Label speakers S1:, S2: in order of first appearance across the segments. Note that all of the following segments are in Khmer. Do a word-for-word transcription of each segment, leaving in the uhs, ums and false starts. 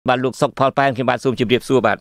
S1: បាទលោកសុកផលប៉ែនខ្ញុំបាទសូមជម្រាបសួរបាទ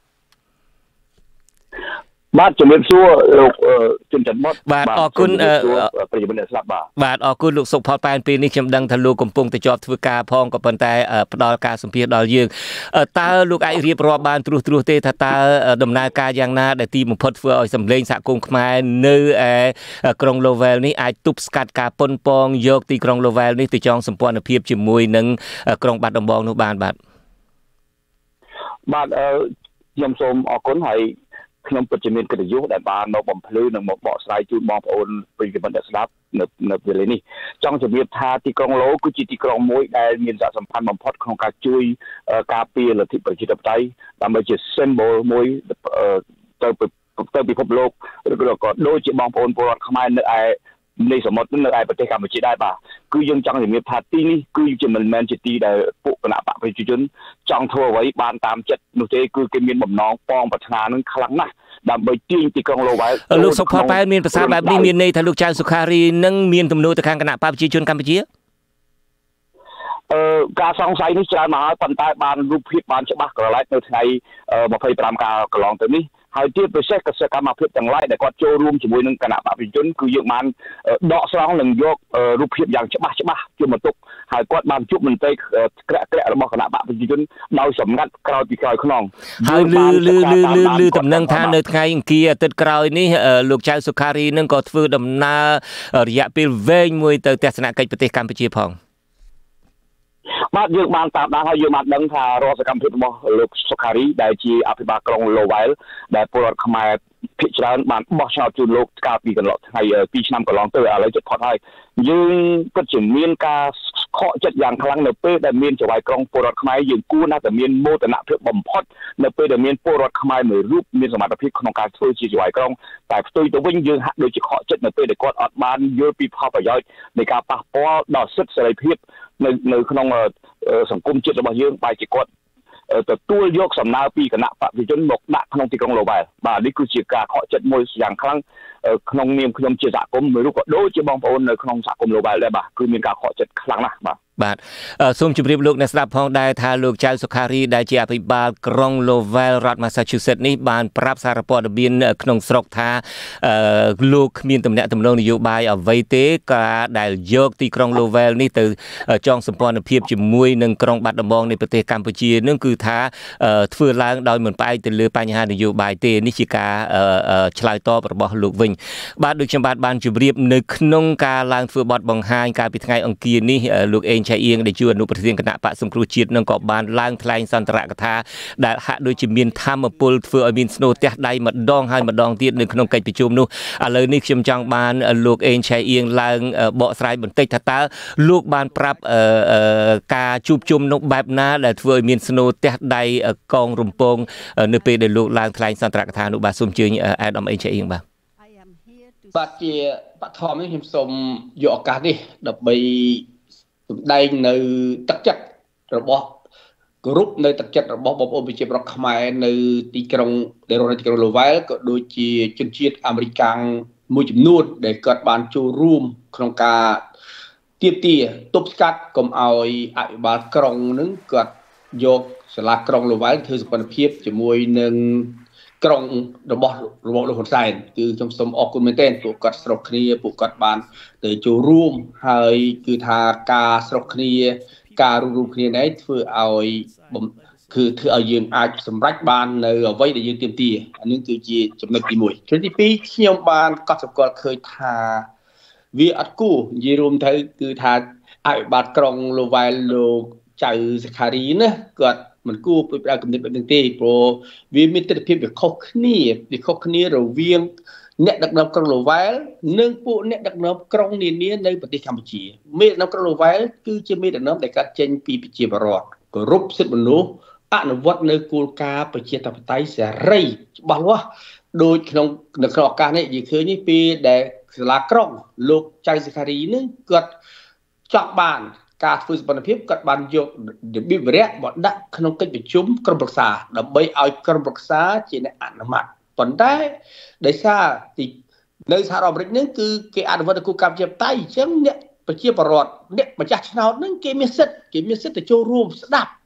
S2: បាទជំរាបសួរលោកជនច័ន្ទបុត
S1: បាទអរគុណ
S2: ប្រិយមិត្តអ្នកស្ដាប់បាទ
S1: បាទអរគុណលោកសុកផលប៉ែនពេលនេះខ្ញុំដឹងថាលោកកំពុងតែជាប់ធ្វើការផងក៏ប៉ុន្តែផ្ដល់ការសម្ភាសដល់យើងតើលោកអាចរៀបរាប់បានត្រួសត្រាសទេថាតើដំណើរការយ៉ាងណាដែលទីបំផុតធ្វើឲ្យសម្លេងសហគមន៍ខ្មែរនៅឯក្រុង Lowell នេះអាចទប់ស្កាត់ការប៉ុនប៉ងយកទីក្រុង Lowell នេះទៅចងសម្ព័ន្ធភាពជាមួយនឹងក្រុងបាត់ដំបងនោះបានបាទ
S2: បាទខ្ញុំសូមអរគុណហើយខ្ញុំពិតជាមានកិត្តិយសដែលបានមកបំភ្លឺនិងមកបកស្រាយជូនបងប្អូនប្រិយមិត្តអ្នកស្ដាប់នៅនៅពេលនេះចង់ជម្រាបថាទីក្រុងឡូគឺជាទីក្រុងមួយដែលមានសារៈសំខាន់បំផុតក្នុងការជួយការពារលទ្ធិប្រជាធិបតេយ្យដើម្បីជា symbol មួយទៅទៅពិភពលោកឬក៏ដូចជាបងប្អូនពលរដ្ឋខ្មែរនៅឯនៃសមុទ្រនៅឯប្រទេសកម្ពុជាដែរបាទគឺយើងចង់ជំរាបថាទីនេះគឺជាមិនមែនជាទីដែលពួកគណៈបកប្រជាជនចង់ធ្វើអ្វីបានតាមចិត្តនោះទេគឺគេមានបំណងប៉ងប្រាថ្នានឹងខ្លាំងណាស់ដើម្បីទាញទីក្រុង Lowell
S1: លោកសុខផលប៉ែនមានប្រសាសន៍បែបនេះមានន័យថាលោកចៅសុខារីនឹងមានទំនួលទៅខាងគណៈបកប្រជាជនកម្ពុជា
S2: អឺការសង្ស័យនេះច្រើនមកហើយប៉ុន្តែបានរូបភាពបានច្បាស់ក្រឡែកនៅថ្ងៃម្ភៃប្រាំកាលកន្លងទៅនេះហើយទៀតពិសេសកសិកម្មភាពទាំងឡាយដែលគាត់ចូលរួមជាមួយនឹងគណៈបព្វជិជនគឺយើងបានដកស្រង់និងយករូបភាពយ៉ាងច្បាស់ច្បាស់ជុំបន្ទុកហើយគាត់បានជួបមន្ត្រីក្រាក់ក្រាក់របស់គណៈបព្វជិជនដោយសម្ងាត់ក្រោយពីក្រោយខ្នង
S1: ហើយលឺលឺលឺលឺលឺតំណែងថានៅថ្ងៃអង្គារអាទិត្យក្រោយនេះលោកចៅសុខារីនឹងក៏ធ្វើដំណើររយៈពេលវែងមួយទៅទស្សនកិច្ចប្រទេសកម្ពុជាផង
S2: បាទយើងបានតាមដានហើយយើងបានដឹងថារាល់សកម្មភាពរបស់លោកសុខារីដែលជាអភិបាលក្រុង Lowell ដែលពលរដ្ឋខ្មែរភាគច្រើនបានបោះឆ្នោតជូនលោកកាលពីកន្លងថ្ងៃពីរឆ្នាំកន្លងទៅឥឡូវជិតផុតហើយយើងពិតជាមានការខកចិត្តយ៉ាងខ្លាំងនៅពេលដែលមានចៅហ្វាយក្រុងពលរដ្ឋខ្មែរយើងគួរណាស់តែមានមោទនភាពបំផុតនៅពេលដែលមានពលរដ្ឋខ្មែរមួយរូបមានសមត្ថភាពក្នុងការធ្វើជាចៅហ្វាយក្រុងតែផ្ទុយទៅវិញយើងហាក់ដូចជាខកចិត្តនៅពេលដែលគាត់អត់បានយល់ពីផលប្រយោជន៍នៃការប៉ះពាល់ដល់សិទ្ធិសេរីភាពនៅនៅក្នុងសង្គមជាតិរបស់យើងបែរជាគាត់ទទួលយកសំណើពីគណៈបព្វជិជនមកដាក់ក្នុងទីក្រុង Lowell បាទនេះគឺជាការខកចិត្តមួយយ៉ាងខ្លាំងក្នុងនាមខ្ញុំជាសហគមន៍មួយរូបក៏ដូចជាបងប្អូននៅក្នុងសហគមន៍ Lowell ដែរបាទគឺមានការខកចិត្តខ្លាំងណាស់បាទ
S1: បាទសូមជម្រាបលោកអ្នកស្ដាប់ផងដែរថាលោកចៅសុខារីដែលជាអភិបាលក្រុង Lowell រដ្ឋ Massachusetts នេះបានប្រាប់សារព័ត៌មានក្នុងស្រុកថាលោកគ្មានទំនាក់ទំនងនយោបាយអ្វីទេការដែលយកទីក្រុង Lowell នេះទៅចងសម្ព័ន្ធភាពជាមួយនឹងក្រុងបាត់ដំបងនៃប្រទេសកម្ពុជានឹងគឺថាធ្វើឡើងដោយមិនផ្អែកទៅលើបញ្ហានយោបាយទេនេះជាការឆ្លើយតបរបស់លោកវិញបាទដូចខ្ញុំបាទបានជម្រាបនៅក្នុងការឡើងធ្វើបទបង្ហាញកាលពីថ្ងៃអង្គារនេះលោកអេងឆៃអៀងដែលជាអនុប្រធានគណៈបកសង្គ្រោះជាតិនឹងក៏បានឡើងថ្លែងសន្ទរកថាដែលហាក់ដូចជាមានធម្មពលធ្វើឲ្យមានស្នូលទះដៃម្ដងហើយម្ដងទៀតនៅក្នុងកិច្ចប្រជុំនោះឥឡូវនេះខ្ញុំចង់បានលោកអេងឆៃអៀងឡើងបកស្រាយបន្តិចថាតើលោកបានប្រាប់ការជួបជុំនោះបែបណាដែលធ្វើឲ្យមានស្នូលទះដៃកងរំពងនៅពេលដែលលោកឡើងថ្លែងសន្ទរកថានោះបាទសូមអញ្ជើញអាដាមអេងឆៃអៀងបាទ
S3: បាទជាបឋមនេះខ្ញុំសូមយកឱកាសនេះដើម្បីសម្ដែងនៅទឹកចិត្តរបស់គ្រប់នៅទឹកចិត្តរបស់បងប្អូនប្រជាពលរដ្ឋខ្មែរនៅទីក្រុងដែលរស់នៅទីក្រុង Lowell ក៏ដូចជាជនជាតិអាមេរិកាំងមួយចំនួនដែលគាត់បានចូលរួមក្នុងការទាមទារទប់ស្កាត់កុំឲ្យអភិបាលក្រុងនឹងគាត់យកសាលាក្រុង Lowell ធ្វើសម្ព័ន្ធភាពជាមួយនឹងក្រុងរបស់របស់លោកហ៊ុនសែនគឺខ្ញុំសូមអរគុណមែនទែនពួកគាត់ស្រុកគ្នាពួកគាត់បានទៅចូលរួមហើយគឺថាការស្រុកគ្នាការរួមរួមគ្នានេះធ្វើឲ្យគឺធ្វើឲ្យយើងអាចសម្រេចបាននៅអ្វីដែលយើងទាមទារអានេះគឺជាចំណុចទីមួយចំណុចទីពីរខ្ញុំបានកត់សម្គាល់ឃើញថាវាអត់គួរនិយាយរួមទៅគឺថាអភិបាលក្រុង Lowell លោកចៅសុខារីណាគាត់មិនគួរពុយផ្ដោតគំនិតបែបនេះទេព្រោះវាមានទស្សនវិជ្ជាវាខុសគ្នាវាខុសគ្នារវាងអ្នកដឹកនាំក្រុង Lowell និងពួកអ្នកដឹកនាំក្រុងនានានៅប្រទេសកម្ពុជាមេដឹកនាំក្រុង Lowell គឺជាមេដឹកនាំដែលកាត់ចេញពីប្រជាពលរដ្ឋគោរពសិទ្ធិមនុស្សអនុវត្តនៅគោលការណ៍ប្រជាធិបតេយ្យសេរីច្បាស់លាស់ដោយក្នុងនៅក្នុងឱកាសនេះនិយាយឃើញនេះពេលដែលសាលាក្រុងលោកចៅសុខារីនឹងគាត់ចង់បានការធ្វើសម្ព័ន្ធភាពគាត់បានយករបៀបវិរៈមកដាក់ក្នុងកិច្ចប្រជុំក្រុមប្រឹក្សាដើម្បីឲ្យក្រុមប្រឹក្សាជាអ្នកអនុម័តប៉ុន្តែដោយសារទីនៅសហរដ្ឋអាមេរិកនឹងគឺគេអនុវត្តគោលការណ៍ប្រជាធិបតេយ្យអញ្ចឹងអ្នកប្រជាពលរដ្ឋអ្នកម្ចាស់ឆ្នោតនឹងគេមានសិទ្ធិគេមានសិទ្ធិទៅចូលរួមស្ដាប់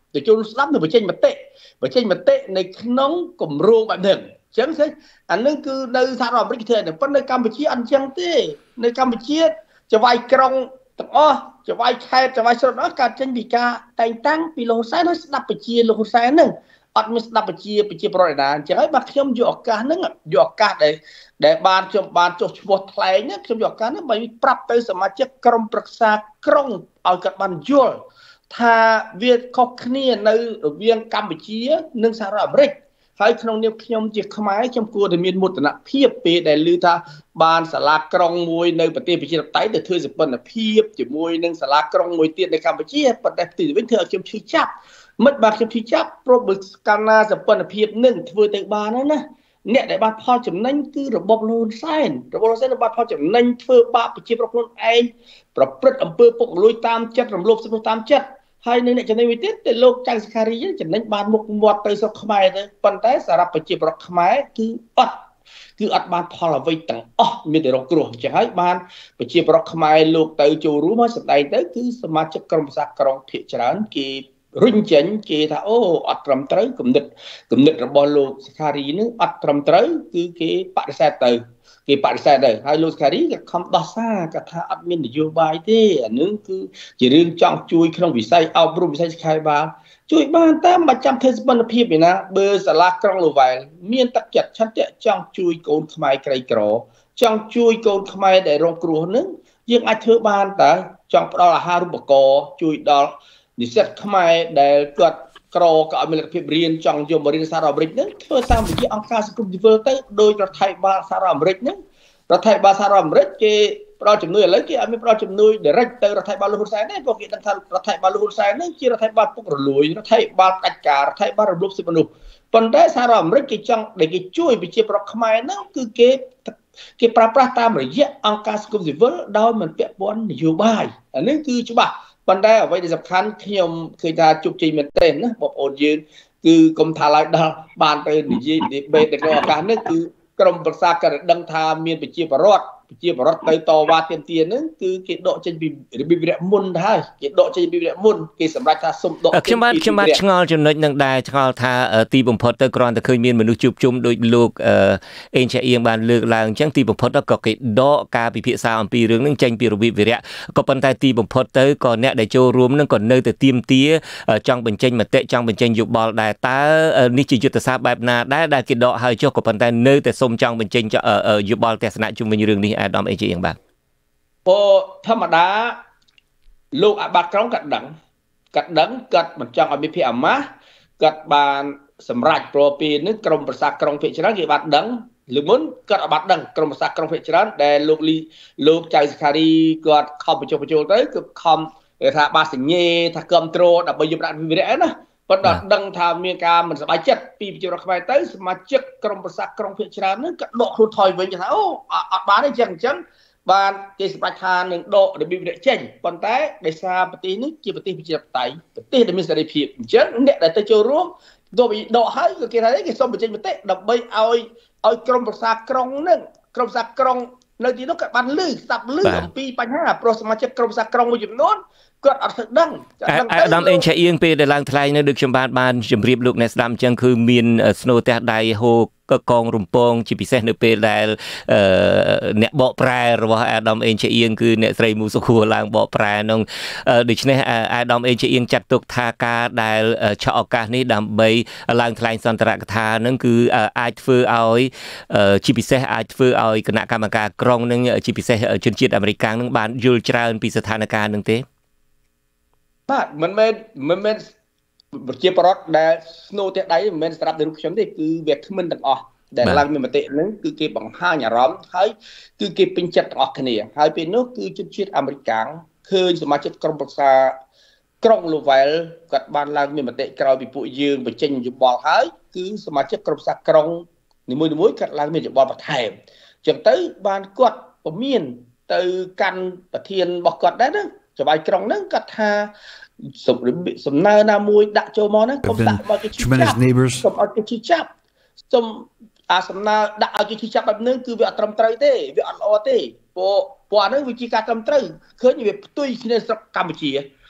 S3: ទៅចូលស្ដាប់នៅបញ្ចេញមតិបញ្ចេញមតិនៅក្នុងគម្រោងបែបហ្នឹងអញ្ចឹងស្អីអានឹងគឺនៅសហរដ្ឋអាមេរិកធ្វើតែប៉ុន្តែនៅកម្ពុជាអត់អញ្ចឹងទេនៅកម្ពុជាចវាយក្រុងទាំងអស់ចវាយខេត្តចវាយស្រុកអស់កើតចេញពីការតែងតាំងពីលោកហ៊ុនសែនហើយស្ដាប់ប្រជាលោកហ៊ុនសែនហ្នឹងអត់មានស្ដាប់ប្រជាប្រជាប្រដ្ឋឯណាអញ្ចឹងហើយបាទខ្ញុំយកឱកាសហ្នឹងយកឱកាសដែលដែលបានខ្ញុំបានចុះឈ្មោះថ្លែងហ្នឹងខ្ញុំយកឱកាសហ្នឹងបើប្រាប់ទៅសមាជិកក្រុមប្រឹក្សាក្រុងឲ្យគាត់បានយល់ថាវាខុសគ្នានៅរវាងកម្ពុជានិងសហរដ្ឋអាមេរិកហើយក្នុងនាមខ្ញុំជាខ្មែរខ្ញុំគួរតែមានមោទនភាពពេលដែលឮថាបានសាលាក្រុងមួយនៅប្រទេសប្រជាធិបតេយ្យទៅធ្វើសម្ព័ន្ធភាពជាមួយនឹងសាលាក្រុងមួយទៀតនៅកម្ពុជាប៉ុន្តែទីវិញធ្វើឲ្យខ្ញុំឈឺចាប់មិនបាទខ្ញុំឈឺចាប់ព្រោះបើកាលណាសម្ព័ន្ធភាពនឹងធ្វើទៅបានហើយណាអ្នកដែលបានផលចំណេញគឺរបបលហ៊ុនសែនរបបលហ៊ុនសែនបានផលចំណេញធ្វើបាបប្រជាប្រដ្ឋខ្លួនឯងប្រព្រឹត្តអំពើពុករលួយតាមចិត្តរំលោភសិទ្ធិតាមចិត្តហើយនៅអ្នកចំណេញមួយទៀតតែលោកចៅសិក្ខារីចំណេញបានមុខមាត់ទៅស្រុកខ្មែរទៅប៉ុន្តែសម្រាប់ប្រជាប្រដ្ឋខ្មែរគឺអត់គឺអត់បានផលអ្វីទាំងអស់មានតែរងគ្រោះអញ្ចឹងហើយបានប្រជាប្រដ្ឋខ្មែរលោកទៅចូលរួមហើយសម្ដែងទៅគឺសមាជិកក្រុមប្រឹក្សាក្រុងភាគច្រើនគេរុញចេញគេថាអូអត់ត្រឹមត្រូវគំនិតគំនិតរបស់លោកសិក្ខារីនឹងអត់ត្រឹមត្រូវគឺគេបដិសេធទៅគេបដិសេធទៅហើយលោកសិក្ខារីក៏ខំដោះសារគាត់ថាអត់មាននយោបាយទេអានឹងគឺជារឿងចង់ជួយក្នុងវិស័យអប់រំវិស័យសិក្ខាសាលាជួយបានតាមមិនចាំធ្វើសម្ព័ន្ធភាពឯណាបើសាលាក្រុងលវែលមានទឹកចិត្តឆន្ទៈចង់ជួយកូនខ្មែរក្រីក្រចង់ជួយកូនខ្មែរដែលរងគ្រោះនឹងយើងអាចធ្វើបានតើចង់ផ្ដល់អាហារូបករណ៍ជួយដល់និស្សិតខ្មែរដែលគាត់ក្រក៏ឲ្យមានលទ្ធភាពរៀនចង់យកមករៀនសហរដ្ឋអាមេរិកហ្នឹងធ្វើតាមវិទ្យាអង្គការសង្គមស៊ីវិលទៅដោយរដ្ឋាភិបាលសហរដ្ឋអាមេរិកហ្នឹងរដ្ឋាភិបាលសហរដ្ឋអាមេរិកគេផ្ដល់ជំនួយឥឡូវគេអត់មានផ្ដល់ជំនួយ direct ទៅរដ្ឋាភិបាលលោកហ៊ុនសែនទេព្រោះគេដឹងថារដ្ឋាភិបាលលោកហ៊ុនសែនហ្នឹងជារដ្ឋាភិបាលពុករលួយរដ្ឋាភិបាលផ្ដាច់ការរដ្ឋាភិបាលរំលោភសិទ្ធិមនុស្សប៉ុន្តែសហរដ្ឋអាមេរិកគេចង់ដែលគេជួយប្រជាប្រដ្ឋខ្មែរហ្នឹងគឺគេគេប្រើប្រាស់តាមរយៈអង្គការសង្គមស៊ីវិលដោយមិនពាក់ព័ន្ធនយោបាយអានេះគឺច្បាស់ប៉ុន្តែអ្វីដែលសំខាន់ខ្ញុំឃើញថាជោគជ័យមែនទែនណាបងប្អូនយើងគឺកុំថាឡើយដល់បានទៅនិយាយ debate នៅក្នុងឱកាសនេះគឺក្រុមប្រឹក្សាក៏ដឹងថាមានប្រជាពលរដ្ឋប្រជាពលរដ្ឋទៅតវ៉ាទាមទារហ្នឹងគឺគេដកចេញពីរបៀបវរៈមុនទៅហើយគេដកចេញពីរបៀបវរៈមុនគេសម្រេចថាសុំដក
S1: ខ្ញុំបាទខ្ញុំបាទឆ្ងល់ចំណុចនឹងដែរឆ្ងល់ថាទីបំផុតទៅគ្រាន់តែឃើញមានមនុស្សជួបជុំដោយលោកអេងឆាអៀងបានលើកឡើងអញ្ចឹងទីបំផុតក៏គេដកការពិភាក្សាអំពីរឿងហ្នឹងចេញពីរបៀបវរៈក៏ប៉ុន្តែទីបំផុតទៅក៏អ្នកដែលចូលរួមហ្នឹងក៏នៅតែទាមទារចង់បញ្ចេញមតិចង់បញ្ចេញយោបល់ដែរតើនេះជាយុទ្ធសាស្ត្របែបណាដែរដែលគេដកហើយចុះក៏ប៉ុន្តែនៅតែសុំចង់បញ្ចេញយោបល់ទស្សនៈជុំវិញរឿងនេះអាដាមអេងឆាអៀងបាទ
S3: ព្រោះធម្មតាលោកអាបាក្រុងគាត់ដឹងគាត់ដឹងគាត់មិនចង់ឲ្យមានភាពអាម៉ាស់គាត់បានសម្រេចព្រោះពីនេះក្រមប្រសាក្រុងភាគច្រើនគេបានដឹងលើមុនគាត់អាចបានដឹងក្រមប្រសាក្រុងភាគច្រើនដែលលោកលីលោកចៅសិក្ខារីគាត់ខំបញ្ចុះបញ្ចូលទៅគឺខំថាបាសញ្ញេថាគ្រប់គ្រងដើម្បីយកដាក់វិរៈណាប៉ុន្តែដឹងថាមានការមិនសប្បាយចិត្តពីប្រជារដ្ឋខ្មែរទៅសមាជិកក្រមប្រសាក្រុងភាគច្រើនហ្នឹងក៏ដកខ្លួនថយវិញថាអូអត់បានទេចឹងអញ្ចឹងបានគេសម្រេចថានឹងដករបៀបវិរៈចេញប៉ុន្តែដោយសារប្រទេសនេះជាប្រទេសប្រជាធិបតេយ្យប្រទេសដែលមានសេរីភាពអញ្ចឹងអ្នកដែលទៅចូលរួមទោះបីដកហើយក៏គេថាគេសូមបញ្ចេញមតិដើម្បីឲ្យឲ្យក្រមប្រសាក្រុងហ្នឹងក្រមប្រសាក្រុងនៅទីនោះក៏បានលឺស្ដាប់លឺអំពីបញ្ហាព្រោះសមាជិកក្រមប្រសាក្រុងមួយចំនួនគាត់អត់ស្ដឹង
S1: អាដាមអេងឆាអៀងពេលដែលឡើងថ្លែងនៅដូចខ្ញុំបានបានជម្រាបលោកអ្នកស្ដាប់អញ្ចឹងគឺមានស្នូទះដៃហូក៏កងរំពងជាពិសេសនៅពេលដែលអ្នកបកប្រែរបស់អាដាមអេងឆាអៀងគឺអ្នកស្រីមូសុខួរឡើងបកប្រែនោះដូច្នេះអាដាមអេងឆាអៀងចាត់ទុកថាការដែលឆក់ឱកាសនេះដើម្បីឡើងថ្លែងសន្ទរកថានឹងគឺអាចធ្វើឲ្យជាពិសេសអាចធ្វើឲ្យគណៈកម្មការក្រុងនឹងជាពិសេសជនជាតិអាមេរិកនឹងបានយល់ច្រើនពីស្ថានភាពនឹងទេ
S3: បាទមិនមែនមិនមែនប្រជាពលរដ្ឋដែលស្នូទះដៃមិនមែនស្រាប់តែរូបខ្ញុំទេគឺវាគ្មិនទាំងអស់ដែលឡើងមានមតិហ្នឹងគឺគេបង្ហាញអារម្មណ៍ហើយគឺគេពេញចិត្តទាំងអស់គ្នាហើយពេលនោះគឺជនជាតិអាមេរិកឃើញសមាជិកក្រុមប្រឹក្សាក្រុងលូវែលគាត់បានឡើងមានមតិក្រោយពីពួកយើងបញ្ចេញយោបល់ហើយគឺសមាជិកក្រុមប្រឹក្សាក្រុងនីមួយៗគាត់ឡើងមានយោបល់បន្ថែមអញ្ចឹងទៅបានគាត់ពមៀនទៅកាន់ប្រធានរបស់គាត់ដែរណាចវាយក្រុងហ្នឹងគាត់ថាសំណើណាមួយដាក់ចូលមកហ្នឹងកុំដាក់មកគេឈឺចាប់កុំឲ្យគេឈឺចាប់សុំអាសំណើដាក់ឲ្យគេឈឺចាប់បែបហ្នឹងគឺវាអត់ត្រឹមត្រូវទេវាអត់ល្អទេព្រោះព្រោះអាហ្នឹងវាជាការត្រឹមត្រូវឃើញវាផ្ទុយគ្នាស្រុកកម្ពុជា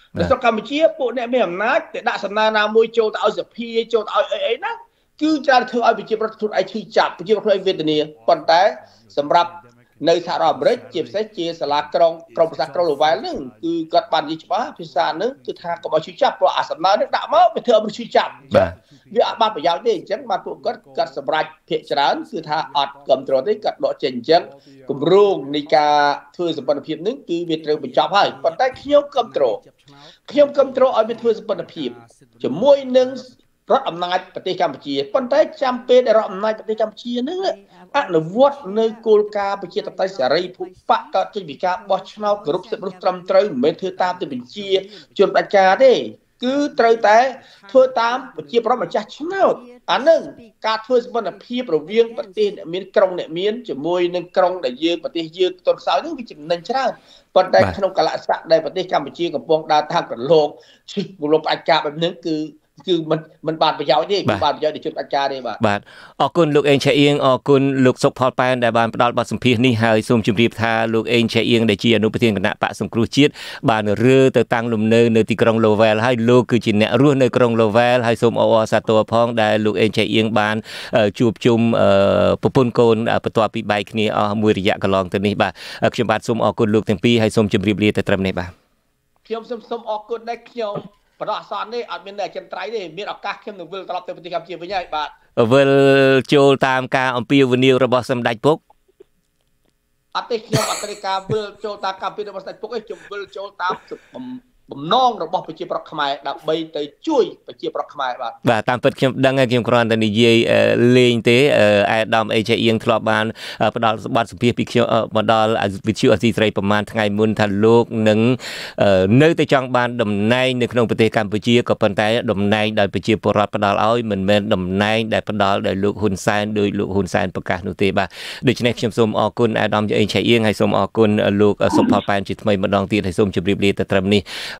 S3: នៅស្រុកកម្ពុជាពួកអ្នកមានអំណាចតែដាក់សំណើណាមួយចូលទៅឲ្យសភាចូលទៅឲ្យអីអីណាគឺច្រើនធ្វើឲ្យប្រជាប្រដ្ឋខ្លួនឯងឈឺចាប់ប្រជាប្រដ្ឋខ្លួនឯងវេទនាប៉ុន្តែសម្រាប់នៅសហរដ្ឋអាមេរិកជាពិសេសជាសាលាក្រុងក្រុងប្រសាក្រុងលូវែលហ្នឹងគឺគាត់បាននិយាយច្បាស់ភាសាហ្នឹងគឺថាកុំឲ្យឈឺចាប់ព្រោះអាសំណើនេះដាក់មកវាធ្វើឲ្យឈឺចាប់វាអត់បានប្រយោជន៍ទេអញ្ចឹងបានពួកគាត់គាត់សម្រេចភាគច្រើនគឺថាអត់គ្រប់គ្រងទេគាត់ដកចេញអញ្ចឹងគម្រោងនៃការធ្វើសម្ព័ន្ធភាពហ្នឹងគឺវាត្រូវបញ្ចប់ហើយប៉ុន្តែខ្ញុំគ្រប់គ្រងខ្ញុំគ្រប់គ្រងឲ្យវាធ្វើសម្ព័ន្ធភាពជាមួយនឹងរដ្ឋអំណាចប្រទេសកម្ពុជាប៉ុន្តែចាំពេលដែលរដ្ឋអំណាចប្រទេសកម្ពុជាហ្នឹងអនុវត្តនៅគោលការណ៍ប្រជាធិបតេយ្យសេរីភូបកកើតចេញពីការបោះឆ្នោតគោរពសិទ្ធិមនុស្សត្រឹមត្រូវមិនមែនធ្វើតាមទៅបញ្ជាជនបដិការទេគឺត្រូវតែធ្វើតាមប្រជាប្រដ្ឋម្ចាស់ឆ្នោតអានឹងការធ្វើសម្ព័ន្ធភាពរវាងប្រទេសអ្នកមានក្រុងអ្នកមានជាមួយនឹងក្រុងដែលយើងប្រទេសយើងទន់ខ្សោយនឹងវាចំណេញច្រើនប៉ុន្តែក្នុងកលៈស័កដែលប្រទេសកម្ពុជាកំពុងដើរតាមប្រឡូកជិះប្រឡូកផ្ដាច់ការបែបនេះគឺគឺមិនមិនបានប្រយោជន៍ទេគឺបានប្រយោជន៍ដល់ជនបដិការទេបាទ
S1: បាទអរគុណលោកអេងឆៃអៀងអរគុណលោកសុកផលប៉ែនដែលបានផ្ដល់បទសម្ភាសន៍នេះហើយសូមជម្រាបថាលោកអេងឆៃអៀងដែលជាអនុប្រធានគណៈបកសង្គ្រោះជាតិបានរើទៅតាំងលំនៅនៅទីក្រុង Lowell ហើយលោកគឺជាអ្នករស់នៅក្រុង Lowell ហើយសូមអបអរសាទរផងដែលលោកអេងឆៃអៀងបានជួបជុំប្រពន្ធកូនបន្ទាប់ពីបែកគ្នាអស់មួយរយៈកន្លងទៅនេះបាទខ្ញុំបាទសូមអរគុណលោកទាំងពីរហើយសូមជម្រាបលាទៅត្រឹមនេះបាទ
S3: ខ្ញុំសូមសូមអរគុណដែរខ្ញុំបដិសននេះអត់មានតែអចិន្ត្រៃយ៍ទេមានឱកាសខ្ញុំនឹងវិលត្រឡប់ទៅប្រទេសកម្ពុជាវិញហើយបាទ
S1: វិលចូលតាមការអំពាវនាវរបស់សម្ដេចពុក
S3: អត់ទេខ្ញុំអត់ត្រូវការវិលចូលតាមការអំពាវនាវរបស់សម្ដេចពុកទេខ្ញុំវិលចូលតាមបំណងរបស់ប្រជាប្រដ្ឋខ្មែរដើម្បីទៅជួយប្រជាប្រដ្ឋខ្មែរបាទ
S1: បាទតាមពិតខ្ញុំដឹងហើយខ្ញុំគ្រាន់តែនិយាយលេងទេអាដាមអេឆៃអៀងធ្លាប់បានផ្ដល់បទសម្ភាសន៍ពីខ្ញុំមកដល់វិទ្យុអស៊ីសេរីប្រហែលថ្ងៃមុនថាលោកនឹងនៅតែចង់បានតំណែងនៅក្នុងប្រទេសកម្ពុជាក៏ប៉ុន្តែតំណែងដោយប្រជាពលរដ្ឋផ្ដល់ឲ្យមិនមែនតំណែងដែលផ្ដល់ដោយលោកហ៊ុនសែនដោយលោកហ៊ុនសែនប្រកាសនោះទេបាទដូច្នេះខ្ញុំសូមអរគុណអាដាមអេឆៃអៀងហើយសូមអរគុណលោកសុកផលប៉ែនជាថ្មីម្ដងទៀតហើយសូមជម្រាបលាទៅត្រឹមនេះ